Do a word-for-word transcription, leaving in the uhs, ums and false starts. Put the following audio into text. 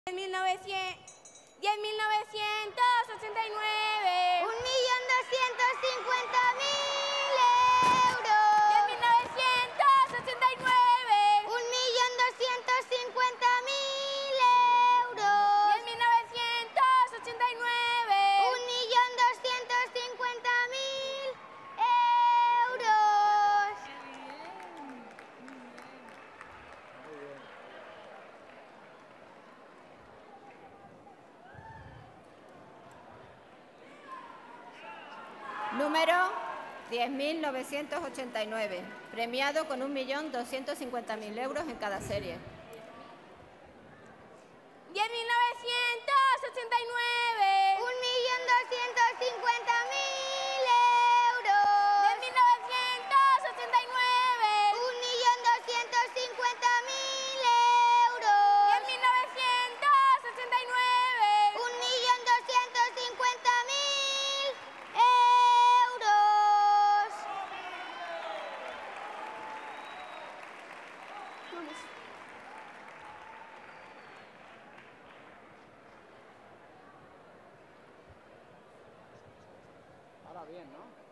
diez mil novecientos ochenta y nueve. Un millón doscientos cincuenta mil euros. diez mil novecientos ochenta y nueve. Un millón doscientos cincuenta mil euros. diez mil novecientos ochenta y nueve. Un millón doscientos cincuenta mil euros. Número diez mil novecientos ochenta y nueve, premiado con un millón doscientos cincuenta mil euros en cada serie. diez mil novecientos ochenta y nueve. Un millón doscientos cincuenta mil euros. diez mil novecientos ochenta y nueve. Un millón doscientos cincuenta mil euros. diez mil novecientos ochenta y nueve. Un millón doscientos cincuenta mil euros. Ahora bien, ¿no?